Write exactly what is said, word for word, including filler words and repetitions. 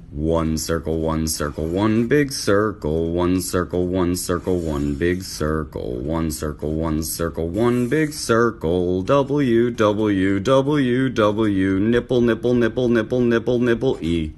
One circle, one circle, one big circle, one circle, one circle, one big circle, one circle, one circle, one big circle, W, W, W, W, nipple, nipple, nipple, nipple, nipple, nipple, E.